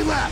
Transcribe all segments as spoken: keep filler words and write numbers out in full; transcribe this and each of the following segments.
left!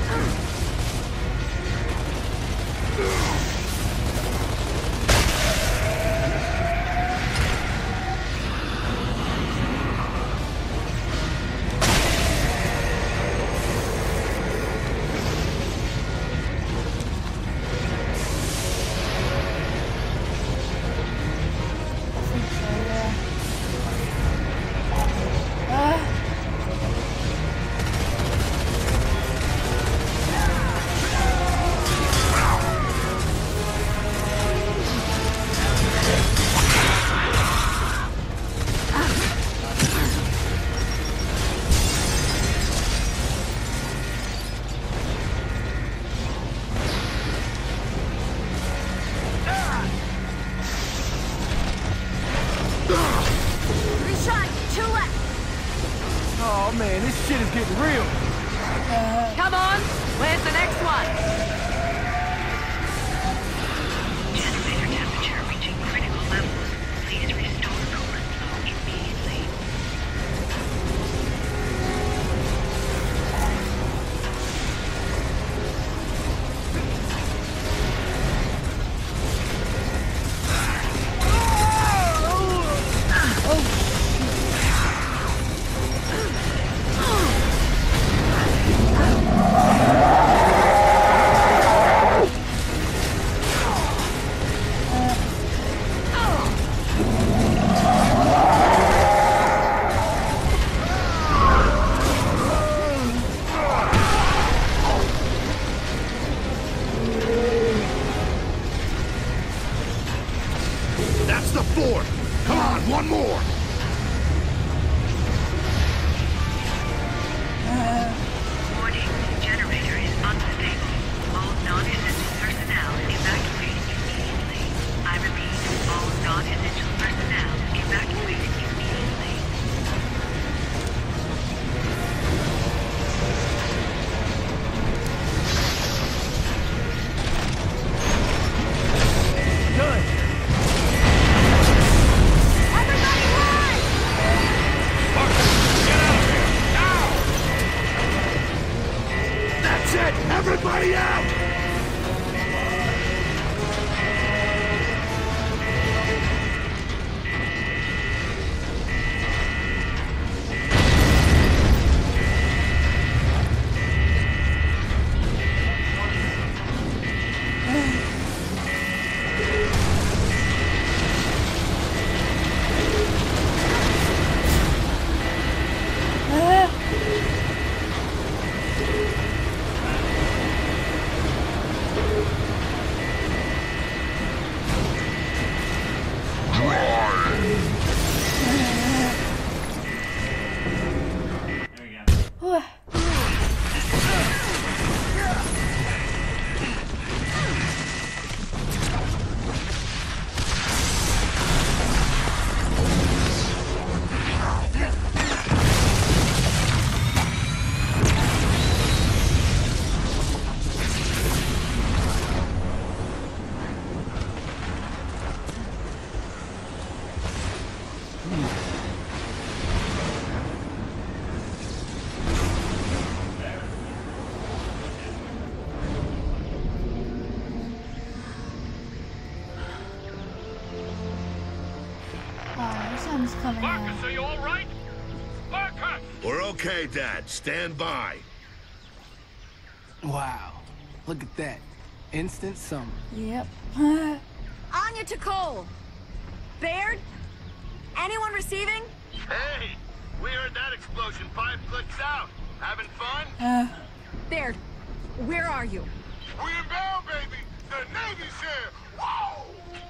Oh man, this shit is getting real. Uh, Come on, where's the next one? Generator temperature reaching critical levels. Please restore coolant flow immediately. That's the fourth! Come on, one more! Warning, generator is unstable. All non-essential personnel evacuated immediately. I repeat, all non-essential personnel evacuated immediately. Done. Everybody run! Get out of here! Now! That's it! Everybody out! Oh, the sun's coming Marcus, out. are you all right? Marcus! We're okay, Dad. Stand by. Wow. Look at that. Instant summer. Yep. Anya to Cole. Baird? Anyone receiving? Hey! We heard that explosion five clicks out. Having fun? uh, Baird, where are you? We inbound, baby! The Navy's here! Whoa!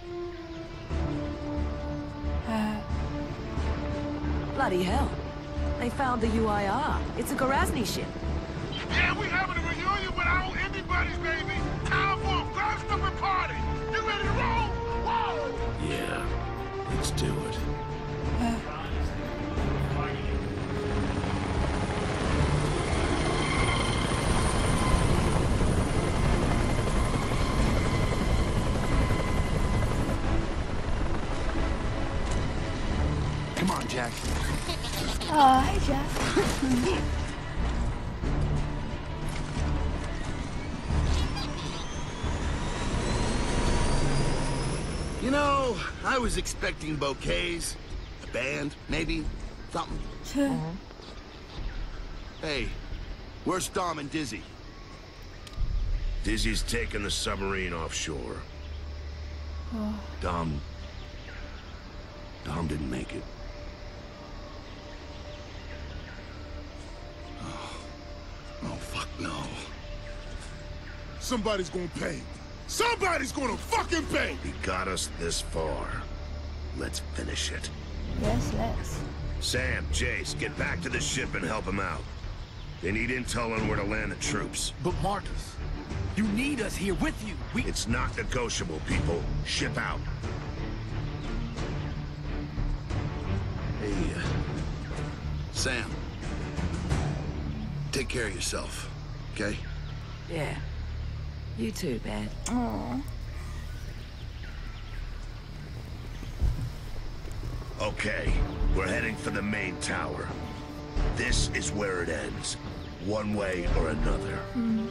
uh, Bloody hell. They found the U I R. It's a Gorazny ship. Yeah, we having a reunion with our old indie buddies, baby! Time for a grand-stumping party! You ready to roll? Whoa! Yeah, let's do it. uh. Come on, Jack. Oh, hey, Jack. know, I was expecting bouquets, a band, maybe, something. Hey, where's Dom and Dizzy? Dizzy's taking the submarine offshore. Oh. Dom... Dom didn't make it. Oh, oh fuck no. Somebody's gonna pay. Somebody's gonna fucking pay! He got us this far. Let's finish it. Yes, let's. Sam, Jace, get back to the ship and help him out. They need intel on where to land the troops. But Marcus, you need us here with you. We... It's not negotiable, people. Ship out. Hey, uh, Sam. Take care of yourself, okay? Yeah. You too, Bad. Oh. Okay, we're heading for the main tower. This is where it ends. One way or another. Mm.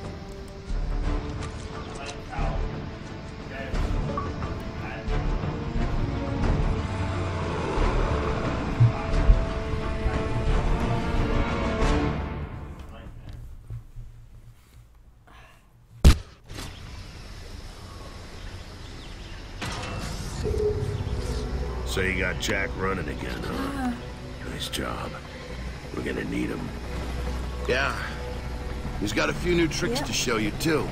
So you got Jack running again, huh? Nice job. We're gonna need him. Yeah. He's got a few new tricks Yep. to show you, too.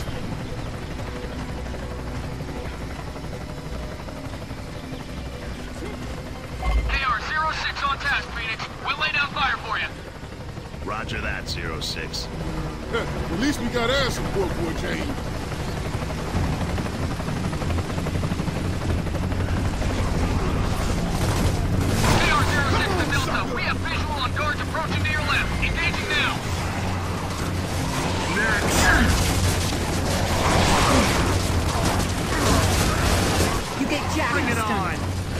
A R zero six on task, Phoenix. We'll lay down fire for you. Roger that, zero six. At least we got air support, boy James. A R zero six to Delta. We have visual on guards approaching to your left. Engaging now. You get Jack. Bring it on!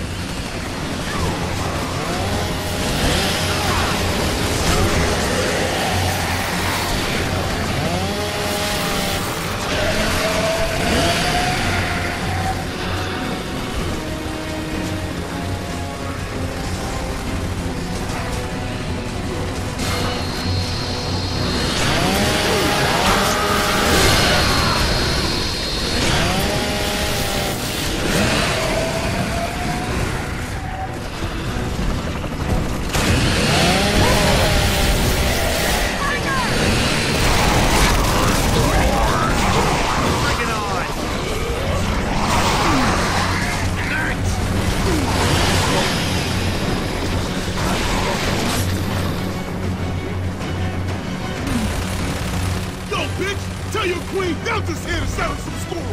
Tell your queen Delta's here to settle some score!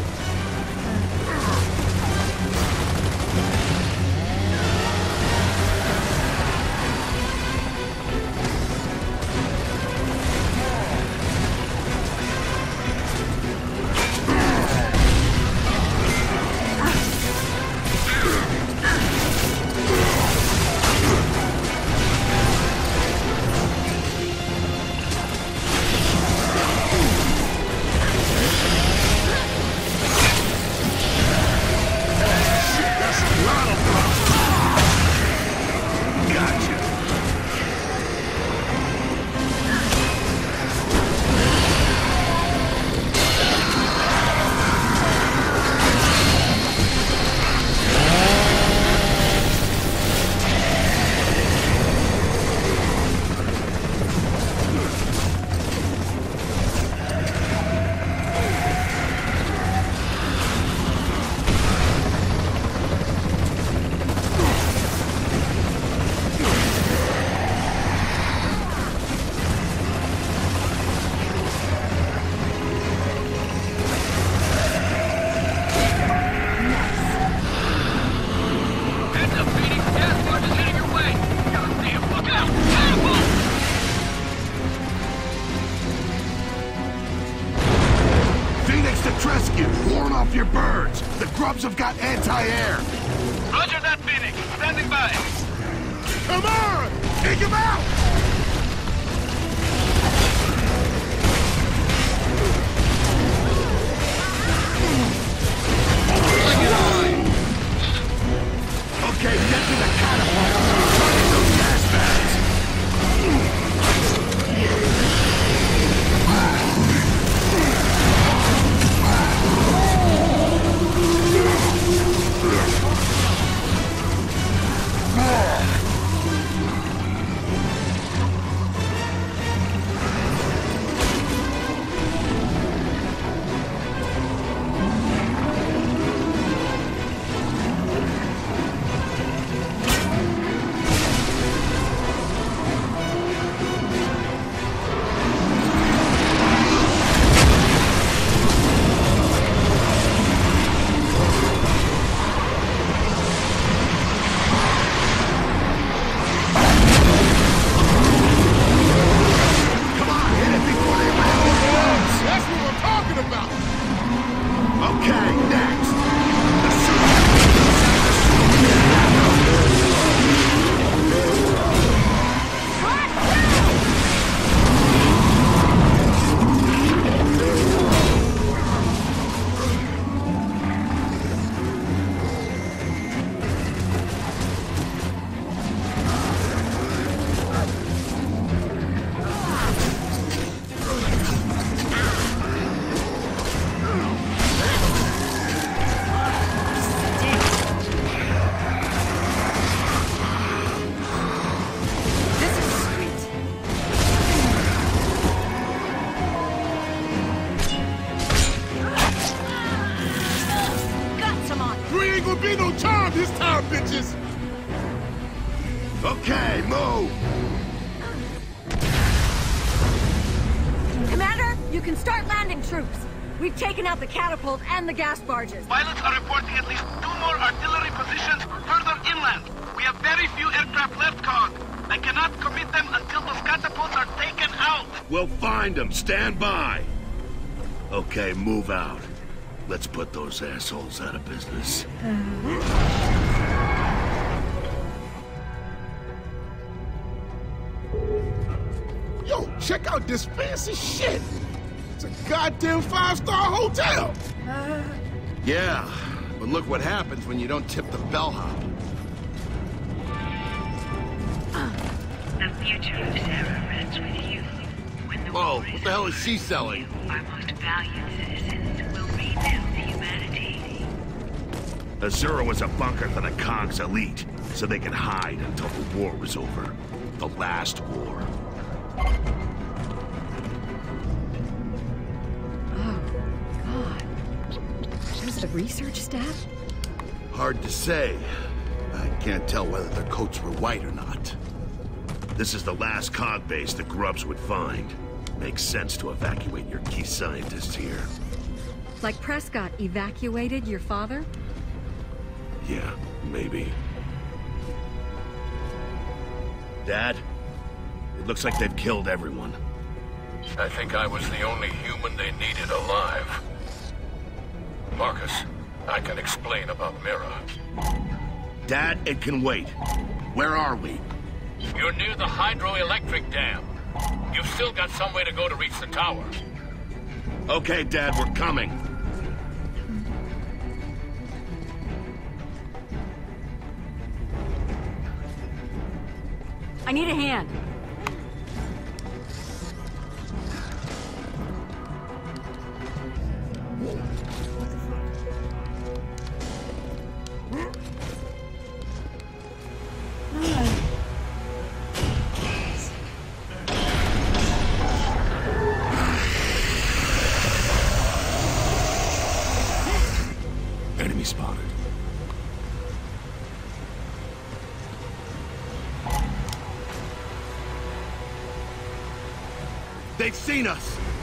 Your birds! The grubs have got anti-air! Roger that, Phoenix. Standing by. Come on! Take him out! Bring it on! ain't no charm this time, bitches! Okay, move! Commander, you can start landing troops. We've taken out the catapult and the gas barges. Pilots are reporting at least two more artillery positions further inland. We have very few aircraft left, Cog. I cannot commit them until those catapults are taken out. We'll find them. Stand by. Okay, move out. Let's put those assholes out of business. Yo, check out this fancy shit! It's a goddamn five-star hotel! Yeah, but look what happens when you don't tip the bellhop. The future of Sarah rests with you. When the Whoa, war what is the hell is over, she selling? you, our most valued citizens, will rebuild humanity. Azura was a bunker for the Kong's elite, so they could hide until the war was over. The last war. Was it a research staff? Hard to say. I can't tell whether their coats were white or not. This is the last Cog base the grubs would find. Makes sense to evacuate your key scientists here. Like Prescott evacuated your father? Yeah, maybe. Dad? It looks like they've killed everyone. I think I was the only human they needed alive. Marcus, I can explain about Mira. Dad, it can wait. Where are we? You're near the hydroelectric dam. You've still got some way to go to reach the tower. Okay, Dad, we're coming. I need a hand. Enemy spotted. They've seen us!